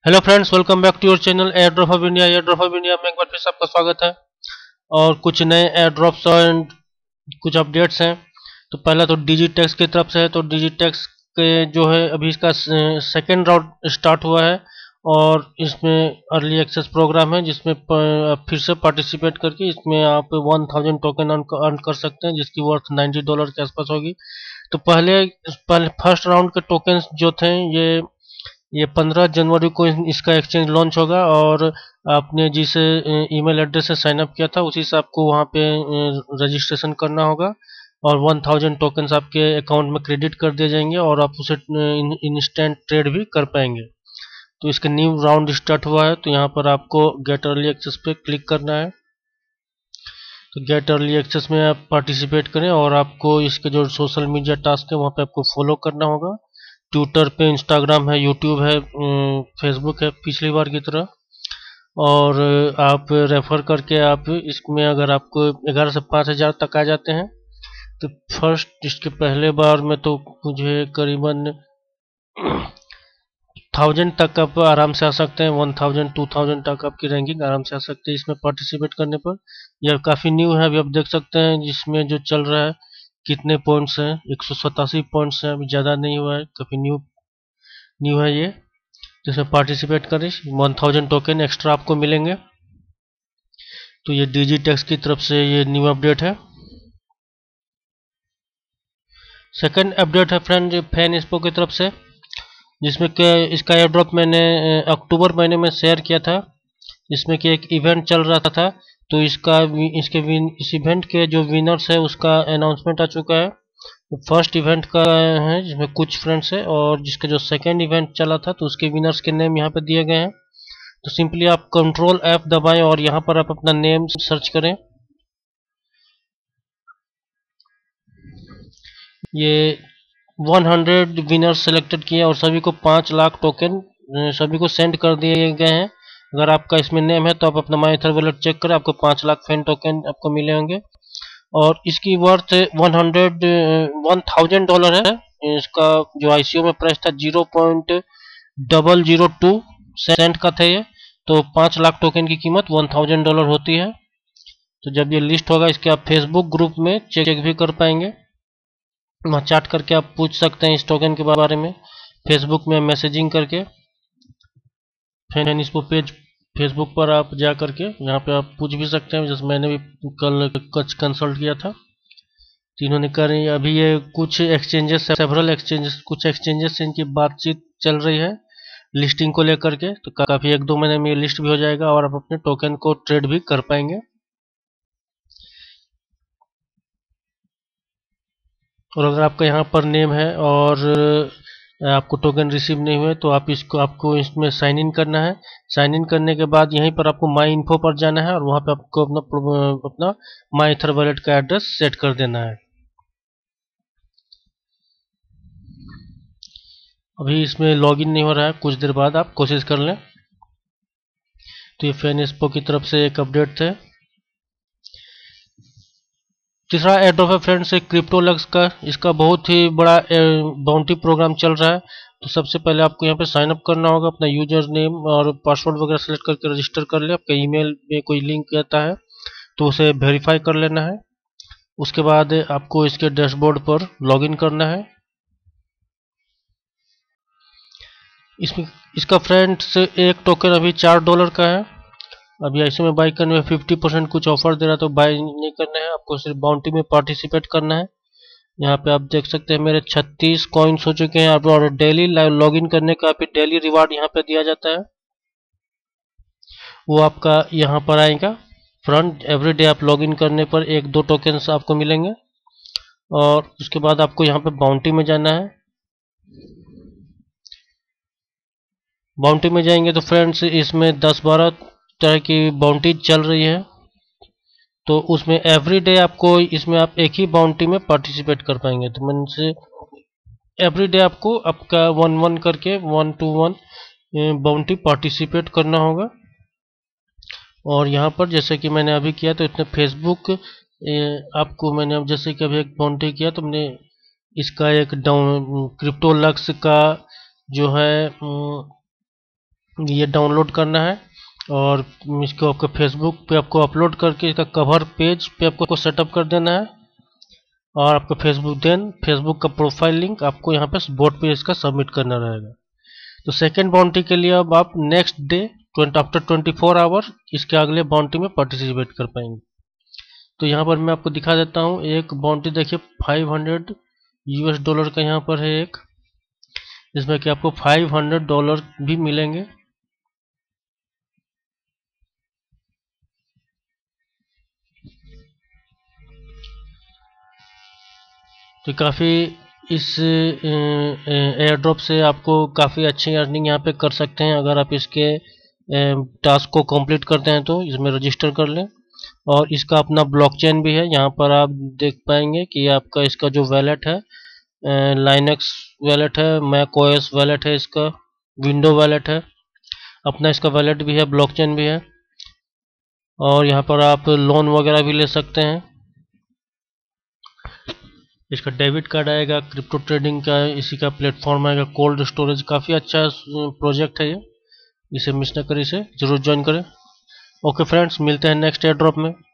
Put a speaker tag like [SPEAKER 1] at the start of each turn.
[SPEAKER 1] Hello friends, welcome back to your channel air drop of India. Air drop of India में एक बार फिर से आपका स्वागत है। और कुछ नए एयर ड्रॉप्स और कुछ अपडेट्स हैं। तो पहला तो डिजिटेक्स की तरफ से है। तो डिजिटेक्स के जो है अभी इसका सेकेंड राउंड स्टार्ट हुआ है और इसमें अर्ली एक्सेस प्रोग्राम है जिसमें आप फिर से पार्टिसिपेट करके इसमें आप 1000 टोकन अर्न कर सकते हैं जिसकी वर्थ $90 के आसपास होगी। तो पहले फर्स्ट राउंड के टोकन्स जो थे ये 15 जनवरी को इसका एक्सचेंज लॉन्च होगा और आपने जिस ईमेल एड्रेस से साइन अप किया था उसी से आपको वहाँ पे रजिस्ट्रेशन करना होगा और 1000 टोकन्स आपके अकाउंट में क्रेडिट कर दिए जाएंगे और आप उसे इंस्टेंट ट्रेड भी कर पाएंगे। तो इसका न्यू राउंड स्टार्ट हुआ है। तो यहाँ पर आपको गेट अर्ली एक्सेस पे क्लिक करना है। तो गेट अर्ली एक्सेस में आप पार्टिसिपेट करें और आपको इसके जो सोशल मीडिया टास्क है वहाँ पे आपको फॉलो करना होगा। ट्विटर पे, इंस्टाग्राम है, यूट्यूब है, फेसबुक है पिछली बार की तरह। और आप रेफर करके आप इसमें अगर आपको 11 से 5,000 तक आ जाते हैं तो फर्स्ट इसके पहले बार में तो मुझे करीबन 1000 तक आप आराम से आ सकते हैं। 1000 2000 तक आपकी रैंकिंग आराम से आ सकती है इसमें पार्टिसिपेट करने पर। यह काफ़ी न्यू है, अभी आप देख सकते हैं जिसमें जो चल रहा है कितने पॉइंट्स हैं। 187 पॉइंट्स हैं, अभी ज़्यादा नहीं हुआ है, काफ़ी न्यू न्यू है ये। जिसमें पार्टिसिपेट करें 1000 टोकन एक्स्ट्रा आपको मिलेंगे। तो ये डिजिटेक्स की तरफ से ये न्यू अपडेट है। सेकंड अपडेट है फ्रेंड फैन इंस्पो की तरफ से, जिसमें कि इसका एयर ड्रॉप मैंने अक्टूबर महीने में शेयर किया था। जिसमें कि एक इवेंट चल रहा था। तो इस इवेंट के जो विनर्स है उसका अनाउंसमेंट आ चुका है। फर्स्ट इवेंट का है जिसमें कुछ फ्रेंड्स है और जिसका जो सेकंड इवेंट चला था तो उसके विनर्स के नेम यहाँ पे दिए गए हैं। तो सिंपली आप कंट्रोल F दबाएं और यहाँ पर आप अपना नेम सर्च करें। ये 100 विनर्स सेलेक्टेड किए और सभी को 5 लाख टोकन सभी को सेंड कर दिए गए हैं। अगर आपका इसमें नेम है तो आप अपना माई एथर वॉलेट चेक करें, आपको 5 लाख फैन टोकन आपको मिले होंगे। और इसकी वर्थ 1000 है। इसका जो ICO में प्राइस था 0.002 सेंट का था ये। तो 5 लाख टोकन की कीमत $1000 होती है। तो जब ये लिस्ट होगा इसके आप फेसबुक ग्रुप में चेक भी कर पाएंगे। वहाँ चैट करके आप पूछ सकते हैं इस टोकन के बारे में फेसबुक में मैसेजिंग करके। फैन इसको पेज फेसबुक पर आप जा करके यहाँ पे आप पूछ भी सकते हैं, जैसे मैंने भी कल कुछ कंसल्ट किया था। तो इन्होंने करी अभी ये कुछ एक्सचेंजेस सेवरल एक्सचेंजेस कुछ एक्सचेंजेस से इनकी बातचीत चल रही है लिस्टिंग को लेकर के। तो काफ़ी 1-2 महीने में ये लिस्ट भी हो जाएगा और आप अपने टोकन को ट्रेड भी कर पाएंगे। और अगर आपका यहाँ पर नेम है और आपको टोकन रिसीव नहीं हुए तो आपको इसमें साइन इन करना है। साइन इन करने के बाद यहीं पर आपको माई इन्फो पर जाना है और वहाँ पे आपको अपना माई एथर वॉलेट का एड्रेस सेट कर देना है। अभी इसमें लॉगिन नहीं हो रहा है, कुछ देर बाद आप कोशिश कर लें। तो ये फैन एक्सपो की तरफ से एक अपडेट थे। तीसरा एड्रॉप है फ्रेंड्स एक क्रिप्टोलक्स का। इसका बहुत ही बड़ा बाउंटी प्रोग्राम चल रहा है। तो सबसे पहले आपको यहाँ पे साइन अप करना होगा, अपना यूजर नेम और पासवर्ड वगैरह सेलेक्ट करके रजिस्टर कर ले। आपका ईमेल में कोई लिंक आता है तो उसे वेरीफाई कर लेना है। उसके बाद आपको इसके डैशबोर्ड पर लॉगिन करना है। इसमें इसका फ्रेंड्स एक टोकन अभी $4 का है। अभी ऐसे में बाई करने में 50% कुछ ऑफर दे रहा है तो बाई नहीं करना है, आपको सिर्फ बाउंटी में पार्टिसिपेट करना है। यहाँ पे आप देख सकते हैं मेरे 36 कॉइन्स हो चुके हैं और डेली लॉगिन करने का भी डेली रिवार्ड यहाँ पे दिया जाता है, वो आपका यहाँ पर आएगा। फ्रंट एवरी डे आप लॉगिन करने पर 1-2 टोकन्स आपको मिलेंगे। और उसके बाद आपको यहाँ पे बाउंटी में जाना है। बाउंटी में जाएंगे तो फ्रेंड्स इसमें 10-12 तरह की बाउंटी चल रही है। तो उसमें एवरी डे आपको इसमें आप एक ही बाउंटी में पार्टिसिपेट कर पाएंगे। तो मैंने से एवरी डे आपको आपका 1-1 करके 1-1 बाउंटी पार्टिसिपेट करना होगा। और यहाँ पर जैसे कि मैंने अभी किया तो इसमें फेसबुक आपको मैंने अब जैसे कि अभी एक बाउंटी किया तो मैंने इसका एक क्रिप्टोलक्स का जो है ये डाउनलोड करना है और इसको आपके फेसबुक पे आपको अपलोड करके इसका कवर पेज पे आपको सेटअप कर देना है। और आपका फेसबुक का प्रोफाइल लिंक आपको यहाँ पे बोर्ड पे इसका सबमिट करना रहेगा। तो सेकेंड बाउंड्री के लिए अब आप नेक्स्ट डे आफ्टर 24 आवर इसके अगले बाउंड्री में पार्टिसिपेट कर पाएंगे। तो यहाँ पर मैं आपको दिखा देता हूँ एक बाउंड्री, देखिए $500 का यहाँ पर है एक, इसमें कि आपको $500 भी मिलेंगे। तो काफ़ी इस एयर ड्रॉप से आपको काफ़ी अच्छी अर्निंग यहाँ पे कर सकते हैं अगर आप इसके टास्क को कंप्लीट करते हैं तो इसमें रजिस्टर कर लें। और इसका अपना ब्लॉकचेन भी है, यहाँ पर आप देख पाएंगे कि आपका इसका जो वैलेट है लाइनक्स वैलेट है, मैक ओएस वैलेट है, इसका विंडो वैलेट है, अपना इसका वैलेट भी है, ब्लॉकचेन भी है। और यहाँ पर आप लोन वगैरह भी ले सकते हैं। इसका डेबिट कार्ड आएगा, क्रिप्टो ट्रेडिंग का इसी का प्लेटफॉर्म आएगा, कोल्ड स्टोरेज, काफ़ी अच्छा प्रोजेक्ट है ये, इसे मिस न करें, इसे जरूर ज्वाइन करें। ओके फ्रेंड्स, मिलते हैं नेक्स्ट एयर ड्रॉप में।